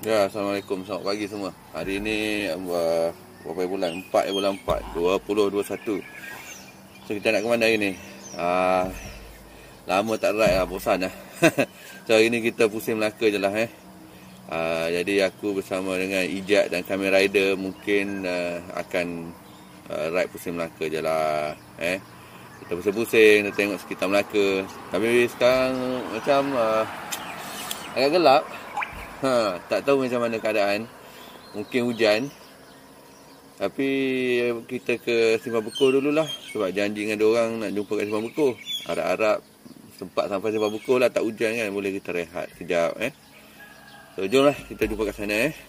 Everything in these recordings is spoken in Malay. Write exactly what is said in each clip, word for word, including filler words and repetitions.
Ya, Assalamualaikum, selamat pagi semua. Hari ini uh, berapa bulan? empat bulan empat dua ribu dua puluh satu. So kita nak ke mana hari ni? Uh, lama tak ride lah, bosan lah. So hari ni kita pusing Melaka je lah eh. Uh, jadi aku bersama dengan Ijat dan Kamen Rider mungkin uh, akan uh, ride pusing Melaka je lah eh. Kita pusing-pusing, kita tengok sekitar Melaka. Tapi sekarang macam uh, agak gelap. Ha, tak tahu macam mana keadaan. Mungkin hujan. Tapi kita ke Simpang Bekoh dululah. Sebab janji dengan diorang nak jumpa kat Simpang Bekoh. Harap-harap sempat sampai Simpang Bekoh lah, tak hujan kan. Boleh kita rehat sekejap eh. So jomlah kita jumpa kat sana eh.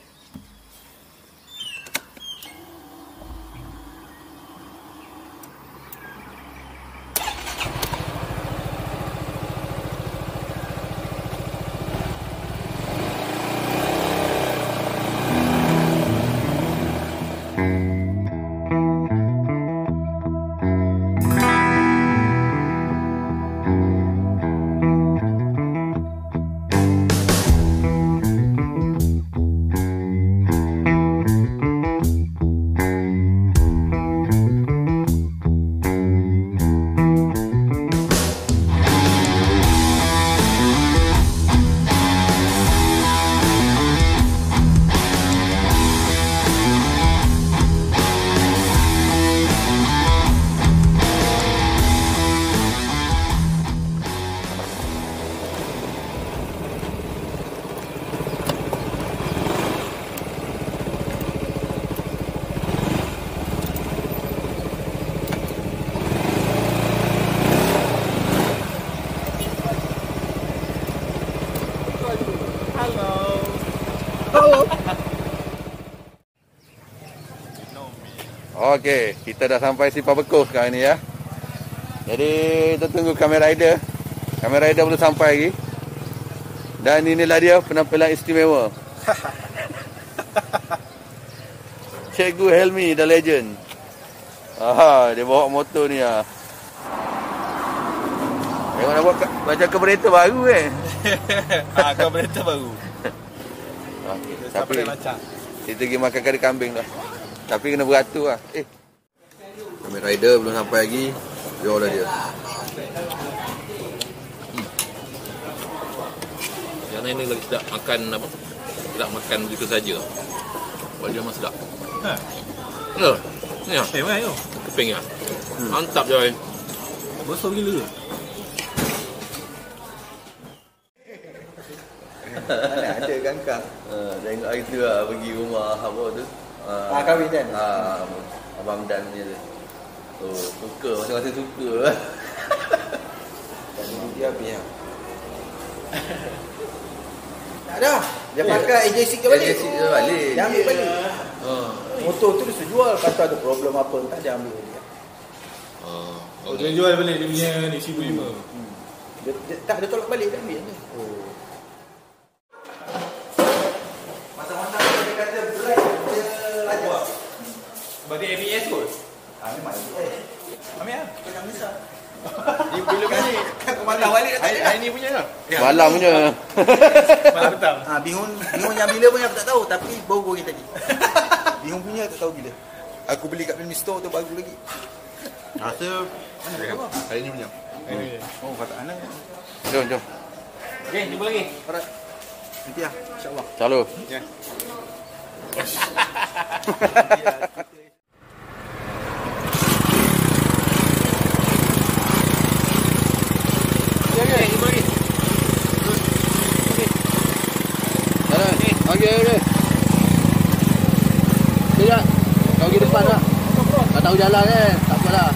Okey, kita dah sampai Simpang Bekoh sekarang ni ya. Jadi kita tunggu Kamen Rider. Kamen Rider belum sampai lagi. Dan inilah dia penampilan istimewa. Cikgu Helmi the legend. Aha, dia bawa motor ni ah. Tengok nak buat macam kereta baru eh. Ah, kereta baru. Okay, tapi kita pergi makan kari kambing dah. Tapi kena beratur lah. Eh, Kamen Rider belum sampai lagi. Jauh lah dia. Hmm. Yang lain ni lagi sedap makan apa? Tidak makan begitu saja. Sebab dia memang sedap. Ha. Ya. Ni ah. Eh, mai yo. Keping ah. Hmm. Mantap je. Besar gila. Ada kangkang. Uh, tengok hari tu lah pergi rumah apa tu. Uh, ah, kahwin kan? Ah, uh, Abang Dan punya tu. So, suka, masing-masing suka. Dan dia habis lah. Tak ada. Dia pakai A J C ke balik? A J C ke balik. Dia ambil balik. Uh. Motor tu dia jual. Kata ada problem apa, tak dia ambil balik. Oh, oh dia jual balik dia punya ni seribu lima. Hmm. Dia, dia, tak, dia tolak balik, dia ambil je. Oh. Masa-masa dia kata berat, dia ajar. Sebab dia A B S kot. Ah, memang A B S. Ambil lah. Kau jangan misal. Dia bila balik. Kau malam balik dah tak ada. Hari ni punya lah. Malam punya. Malam petang. Ah, bihun, bihun yang bila punya aku tak tahu. Tapi baru goreng tadi. Bihun punya tak tahu bila. Aku beli kat Family Store tu baru lagi. Rasa Mana dia apa? hari ni punya. Oh, kata anak. Jom, jom. Okey, jumpa lagi. Alright. Nanti lah, insyaAllah. Selalu. Ya. Okey, okey. Sekejap. Kau pergi depan tak? Tak tahu jalan kan? Tak apalah.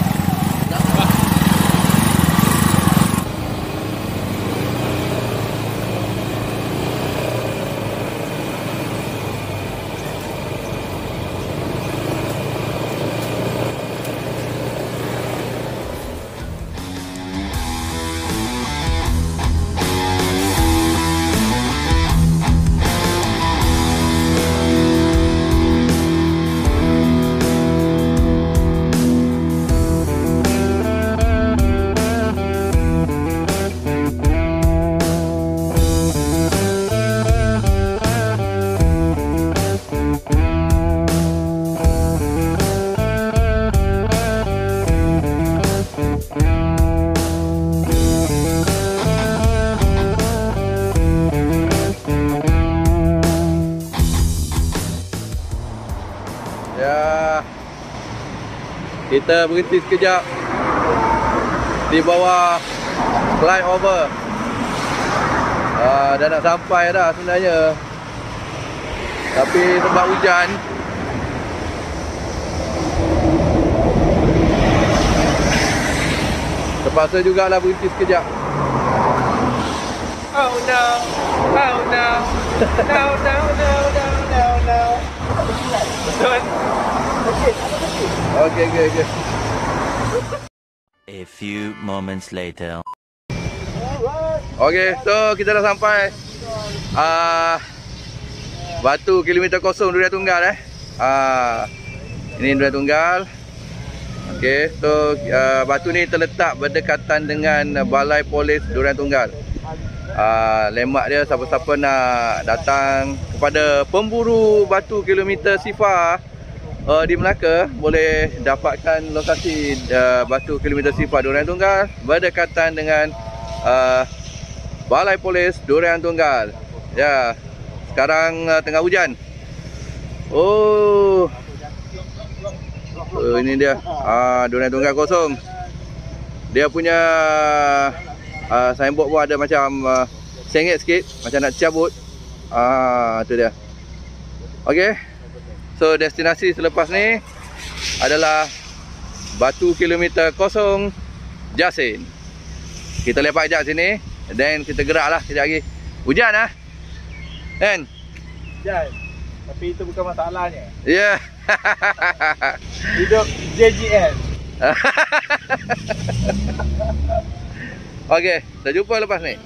Ya, kita berhenti sekejap di bawah flyover. Ah, dah nak sampai dah sebenarnya, tapi sebab hujan terpaksa jugalah berhenti sekejap. Oh no. Oh no. No, no, no, no, no, no. Betul. Okey, okey, okey. A few moments later. Okey, so kita dah sampai uh, Batu kilometer kosong Durian Tunggal eh. Uh, ini Durian Tunggal. Okey, so uh, batu ni terletak berdekatan dengan Balai Polis Durian Tunggal. Uh, lemak dia siapa-siapa nak datang kepada pemburu batu kilometer sifar uh, di Melaka boleh dapatkan lokasi uh, batu kilometer sifar Durian Tunggal berdekatan dengan uh, Balai Polis Durian Tunggal. Ya, sekarang uh, tengah hujan. Oh, uh, ini dia uh, Durian Tunggal kosong. Dia punya Uh, signboard pun ada macam uh, sengit sikit, macam nak cabut. Ah, tu dia. Okey. So destinasi selepas ni adalah Batu kilometer kosong Jasin. Kita lepak sekejap sini, then kita geraklah sekejap lagi. Hujan ah. Kan? Hujan. Tapi itu bukan masalahnya. Ya. Yeah. Hidup J G N. Okey, kita jumpa lepas ni.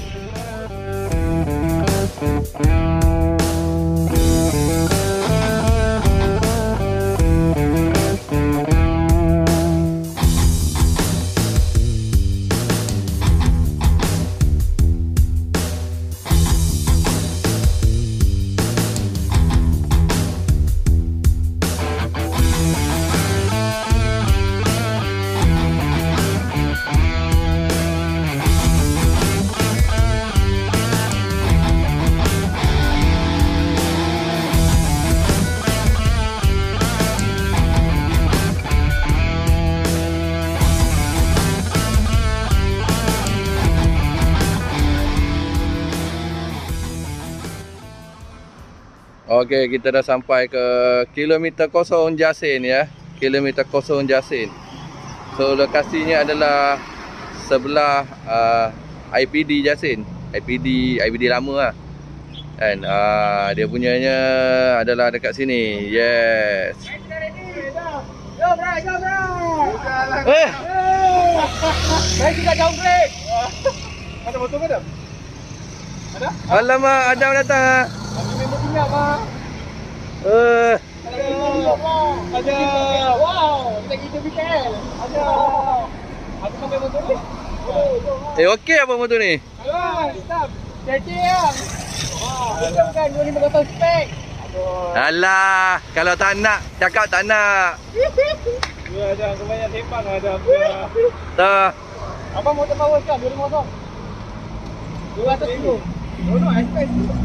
Okey, kita dah sampai ke kilometer kosong Jasin ya. Kilometer kosong Jasin. So lokasinya adalah sebelah uh, I P D Jasin. I P D I P D lama lah. Kan uh, dia punyanya adalah dekat sini. Yes. Jom bro, jom bro. Eh, Saya juga downgrade. Ada motor ke tak? Ada? alamak, Adam datang ah. Kami memang tinggal bang. Eh, Ada. Wow, kita pergi ke K L. Ada. Aku sampai motor ni. eh okey apa motor ni? Alah, stop. Jadi ya. Wah, kita bukan dua lima kosong spek. Alah, kalau tak nak, cakap tak nak. Ya, ada kebanyakan sembang ada apa. Tak. Apa motor power kan dua lima kosong? dua ratus sepuluh. Oh no, express.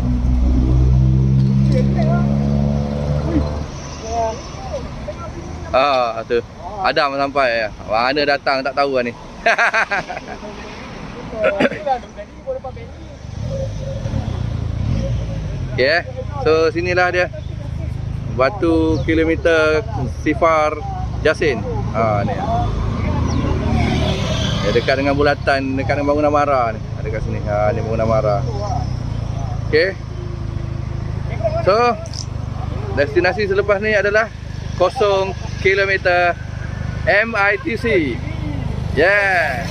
Ah, tu. Adam sampai. Mana datang tak tahu lah ni. Okay, so sinilah dia Batu kilometer sifar Jasin. Ha ni. Ya, dekat dengan bulatan, dekat dengan bangunan Mara ni. Ada kat sini. Ha ni bangunan Mara. Okay. So destinasi selepas ni adalah kosong kilometer M I T C. Yeah.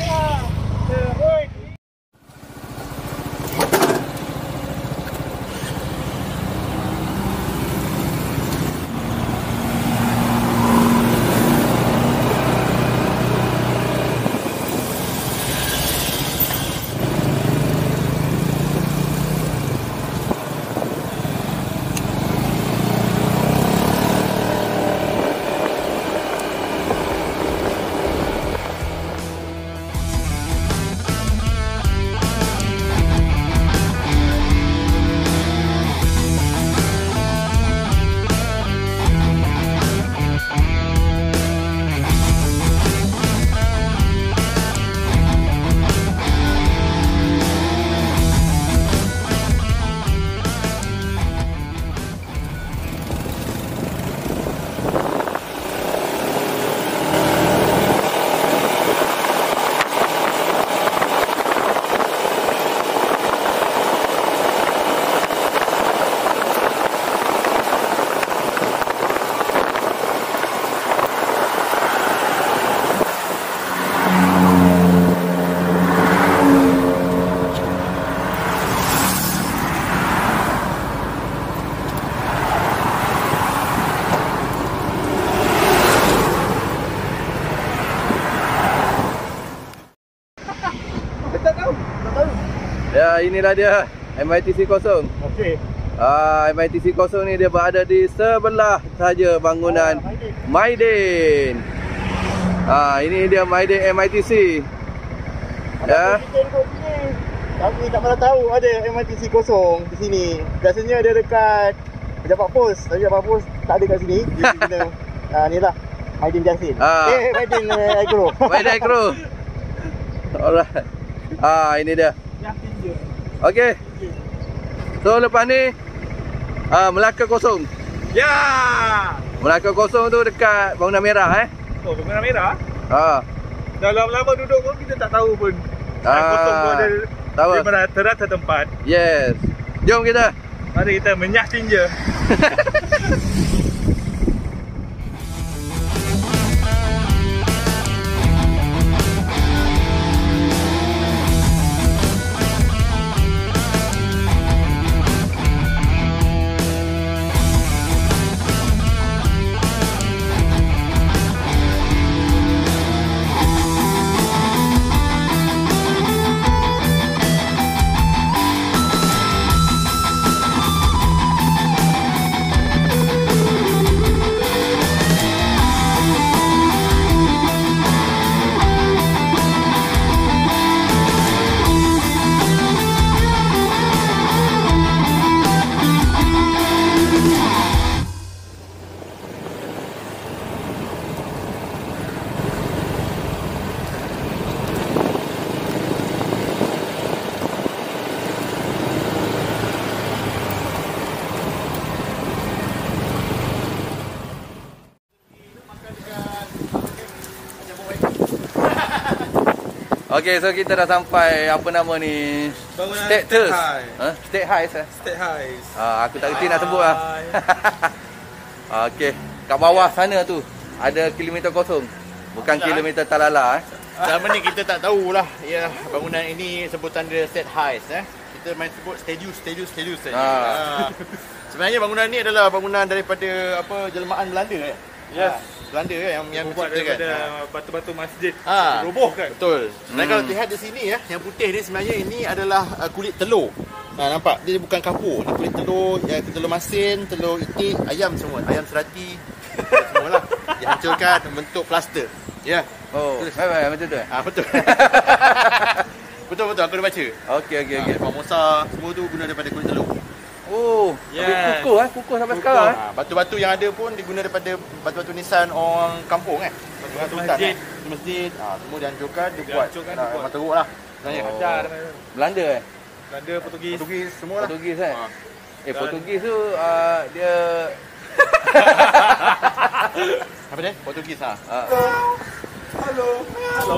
inilah dia M I T C kosong. Okey. Ah, M I T C kosong ni dia berada di sebelah saja bangunan oh, Mydin. Ah, ini dia Mydin M I T C. Ya. Kami tak pernah tahu ada M I T C kosong di sini. Biasanya dia dekat Pejabat Pos. Tapi Pejabat Pos tak ada kat sini. Dia kena ah, ni lah Mydin Jasin. Ah. Eh, Mydin uh, Agro. Mydin Agro. Alright. Ah, ini dia. Okey. So lepas ni ah, Melaka kosong. Ya. Melaka kosong tu dekat Bangunan Merah eh. Oh, Bangunan Merah? Ha. Dah lama-lama duduk pun kita tak tahu pun. Ah, kosong pun ada. tahu. Di merata-rata tempat. Yes. Jom kita. Mari kita menyah tinja. Okey, so kita dah sampai apa nama ni? Bangunan Status. State High. Ha? State High eh? State High. Ah, aku tak kerti nak sebut lah. Okey, kat bawah sana tu ada kilometer kosong. Bukan kilometer Talala eh. Selama ni kita tak tahulah ya bangunan ini sebutan dia State High eh. Kita main sebut Stadius, Stadius, Stadius saja. Ha. Ha. Sebenarnya bangunan ni adalah bangunan daripada apa jelmaan Belanda eh. Yes. Belanda kan yang yang buat menciptakan. daripada batu-batu masjid. Ha. Robohkan. Betul. Dan Hmm. kalau lihat di sini ya, yang putih ni sebenarnya ini adalah uh, kulit telur. Nah, nampak? Dia bukan kapur. Ni kulit telur, ya, telur masin, telur itik, ayam semua. Ayam serati. Semualah. Dihancurkan membentuk plaster. Ya. Oh, baik-baik macam tu eh. Ah, betul. betul betul aku dah baca. Okey okey okey. Ha, Formosa semua tu guna daripada kulit telur. Oh, Yes. tapi kukuh eh, kukuh sampai sekarang eh. Ha, batu-batu yang ada pun diguna daripada batu-batu nisan orang kampung kan. Batu-batu hutan masjid. kan. Masjid. Ha, semua dihancurkan, dia buat Dihancurkan, nah, dia buat. memang teruk lah. Sebenarnya. Oh. Ajar. Belanda eh. Belanda, Portugis. Portugis semua lah. Portugis eh. Ha. Eh, Portugis tu uh, dia Apa dia? Portugis ha. uh, Halo. Halo.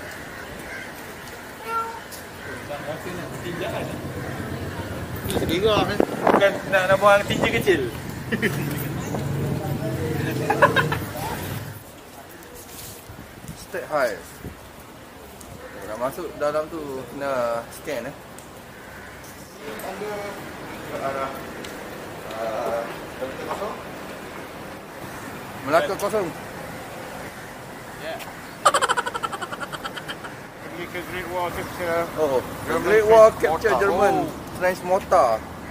Segera kan. Bukan nak nak buang tinja kecil. State High. Nak masuk dalam tu kena scan eh. Melaka kosong. Ya. Pergi ke Great Wall Capture. Oh, German Great Wall Trench capture Mortar. German Oh. trench mortar.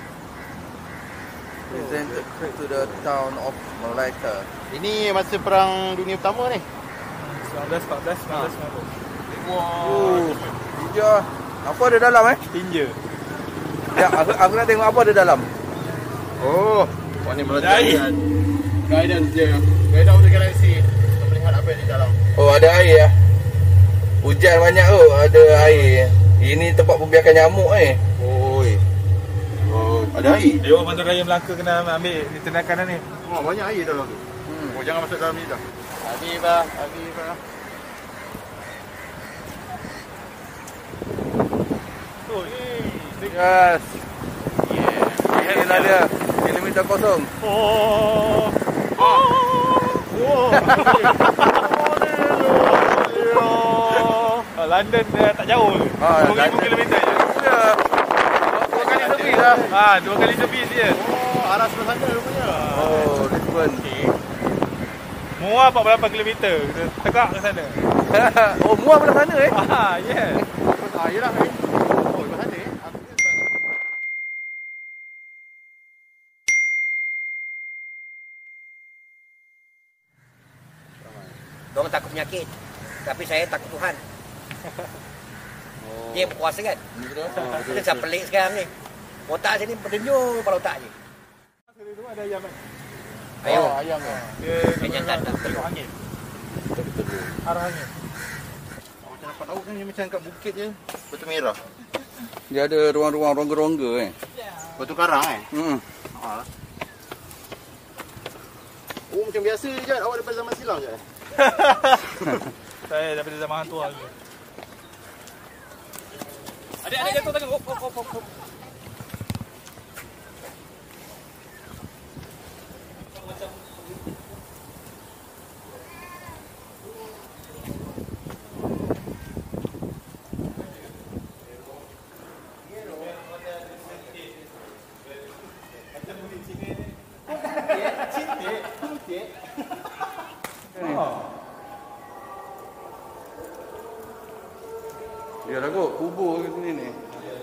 Presented to the town of Melaka. Ini masa perang dunia pertama ni. sembilan belas empat belas sembilan belas sembilan belas. Great Wall. Oh, dia apa ada dalam eh? Tinja. Ya, aku, aku nak tengok apa ada dalam. Oh, wah ni Guide. meletakkan guidance dia. Guide of the Galaxy. Kita melihat apa yang di dalam. Oh, ada air ya. Hujan banyak tu, ada air. Ini tempat pembiakan nyamuk eh. Oi. Oh, ada air. Dewan Bantuan Raya Melaka kena ambil tindakan ni. Oh, banyak air dalam tu. Hmm. Oh, jangan masuk dalam ni dah. Habibah, Habibah. Oh, eh. Yes. Yeah. Inilah dia. Kilometer kosong. Oh. Oh. Oh. Oh, London uh, tak jauh. Ah, dua ribu London. kilometer je. Ya. Dua kali lebih lah. Ah, dua kali lebih dia. Oh, arah sebelah sana rupanya. Oh, Lisbon. Muar empat puluh lapan kilometer. Kita tegak ke sana. Oh, muar belah sana eh. Ah, yeah. Ah, yelah. Eh. Oh, sebelah sana eh. Aku Orang takut penyakit. Tapi saya takut Tuhan. Oh. Dia berkuasa kan? Betul. Kita macam pelik sekarang ni. Otak sini berdenyum pada otak je. Itu ada ayam kan? Ayam. Oh, ayam ya. Dia Kenyataan tak perlu. angin. Arah angin. Macam dapat tahu kan dia macam kat bukit je. Batu merah. Dia ada ruang-ruang rongga-rongga eh. Batu karang eh. Hmm. Ha. Oh macam biasa je Jad. Awak daripada zaman silam je. Saya daripada zaman hantu lagi. Adik-adik jatuh tadi. Hop hop hop hop. Dia dah kot kubur ke sini ni.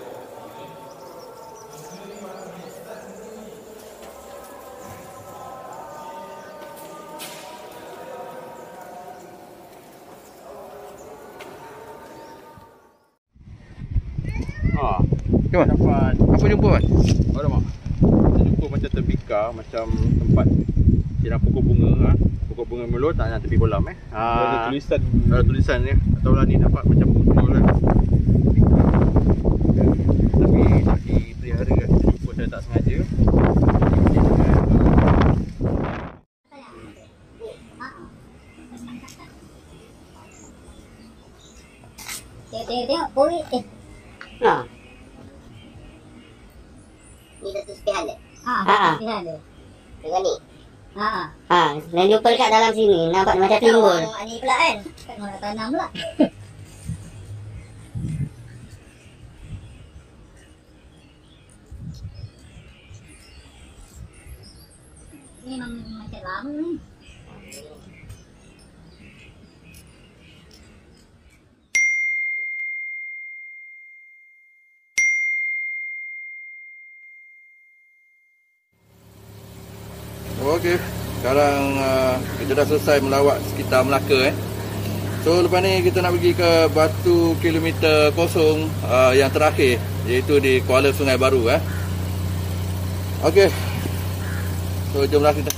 Ha. Jom. Dapat. Apa jumpa kan? Ada mak. Kita jumpa macam terbikar, macam tempat siram pokok bunga ha. Pokok bunga melur tak nak tepi kolam eh. Ha. Ada tulisan. Ada tulisan ni. Tak tahulah ni dapat macam betul lah. Tapi tak dipelihara kan. Kita jumpa saya tak sengaja. Tengok-tengok porik eh. Ha. Ni satu sepihan dia. Ha, ha. Sepihan dia. Dengan ni. Ha. Ha, dan jumpa dekat dalam sini nampak macam timbul. Oh, ni pula kan. Kan orang tanam pula. Ni memang macam lama ni. Okey, sekarang uh, kita dah selesai melawat sekitar Melaka eh. So lepas ni kita nak pergi ke batu kilometer kosong uh, yang terakhir, iaitu di Kuala Sungai Baru eh. Okey. So jomlah kita.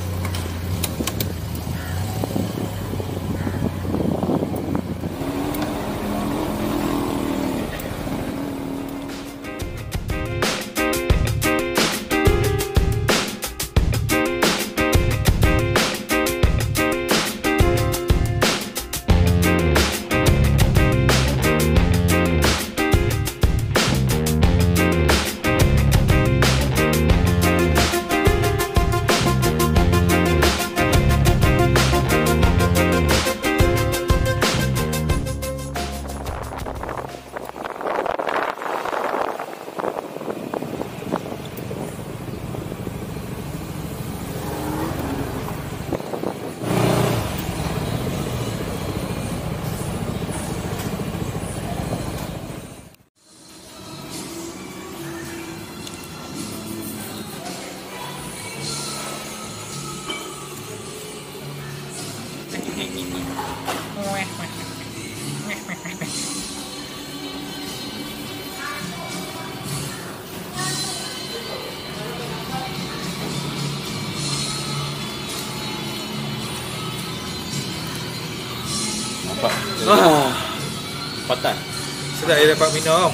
Ah. Patan. Sedap dia dapat minum.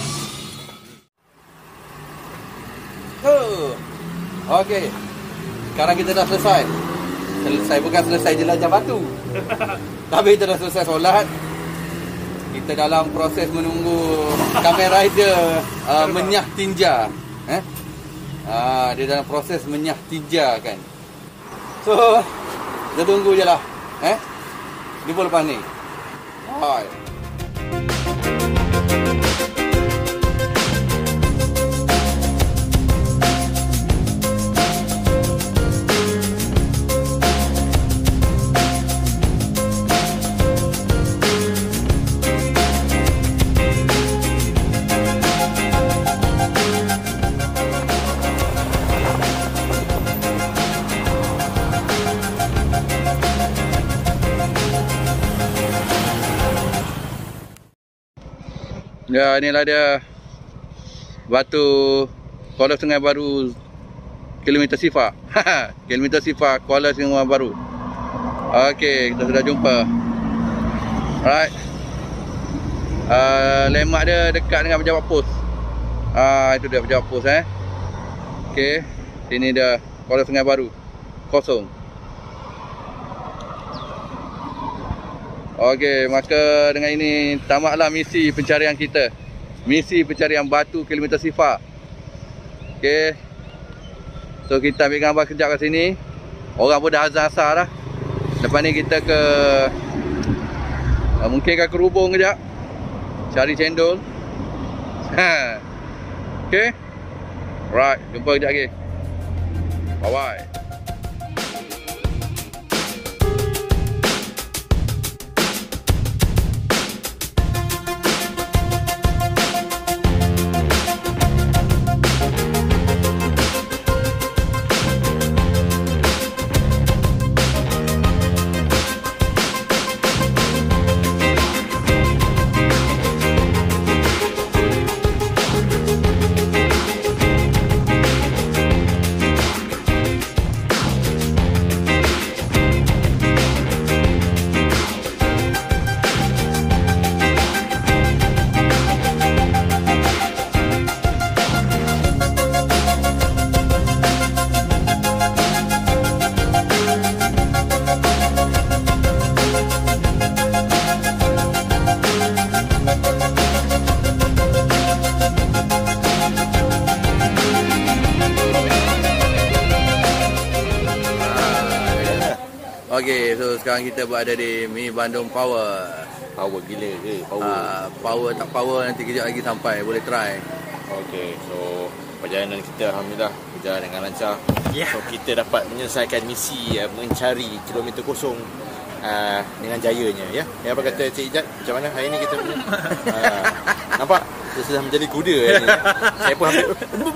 Oh. Okey. Sekarang kita dah selesai. Selesai bukan selesai jelajah batu. Tapi kita dah selesai solat. Kita dalam proses menunggu Kamen Rider uh, menyah tinja. Eh? Ah, dia dalam proses menyah tinja kan. So, kita tunggu je lah. Eh? Jumpa lepas ni. Hai. Ya, inilah dia batu Kuala Sungai Baru kilometer Sifa. Kilometer Sifa Kuala Sungai Baru. Okey, kita sudah jumpa. Alright. Uh, landmark dia dekat dengan pejabat pos. Ah, uh, itu dia pejabat pos eh. Okey, sini dia Kuala Sungai Baru. Kosong. Okey, maka dengan ini tamatlah misi pencarian kita. Misi pencarian batu kilometer Sifa. Okey. So kita ambil gambar kejap kat sini. Orang pun dah azan asar dah. Lepas ni kita ke uh, mungkin ke Kerubung kejap. Cari cendol. Ha. Okey. Right, jumpa kejap lagi. Bye bye. Okey, so sekarang kita berada di Mi Bandung Power. Power gila ke? Power. Uh, power tak power nanti kejap lagi sampai, boleh try. Okey, so perjalanan kita alhamdulillah berjalan dengan lancar. Yeah. So kita dapat menyelesaikan misi uh, mencari kilometer kosong uh, dengan jayanya ya. Yang apa kata Cik Ijat, macam mana hari ni kita punya? uh, nampak? Dia sudah menjadi kuda hari ni. Saya pun hampir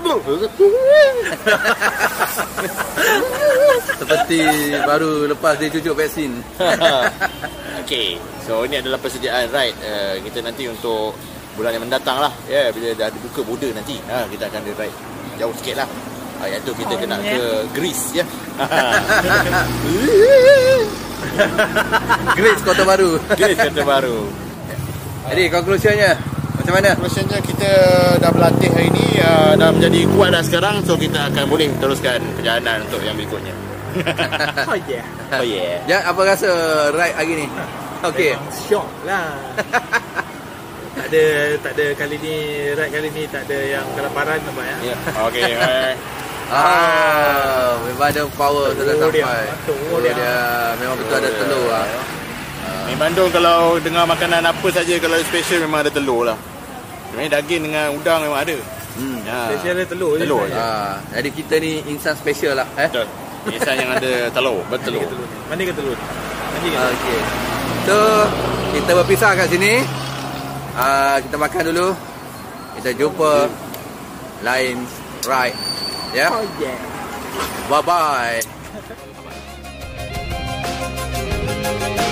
Seperti baru lepas dia cucuk vaksin. Okey, so ini adalah persediaan ride uh, kita nanti untuk bulan yang mendatang lah. Ya, yeah, bila dah dibuka border nanti, ha, kita akan ride jauh sikit lah. Ha, iaitu kita oh, kena yeah. ke Greece ya. Greece Kota Baru. Greece Kota Baru. Jadi konklusinya macam mana? Konklusinya kita dah berlatih hari ni, uh, dah menjadi kuat dah sekarang. So kita akan boleh teruskan perjalanan untuk yang berikutnya. Oh yeah. Oh yeah. Ya, apa rasa ride hari ni? Okey. Syok lah. Tak ada, tak ada kali ni, ride kali ni tak ada yang kelaparan nampak ya. Ya. Okey. Ah, memang ada power sudah Telur sampai. dia. Telur dia. dia memang betul ada telur ah. Mi Bandung kalau dengar makanan apa saja kalau special memang ada telur lah. Sebenarnya daging dengan udang memang ada. Hmm. Ya. Special ada telur, Telur je. je. Ah, jadi kita ni insan special lah eh. Betul. Insan yang ada telur, bertelur. Mana ke telur? Nanti ke telur? Okey. So, kita berpisah kat sini. Ah, kita makan dulu. Kita jumpa lain ride. Ya. Yeah? Oh yeah. Bye bye.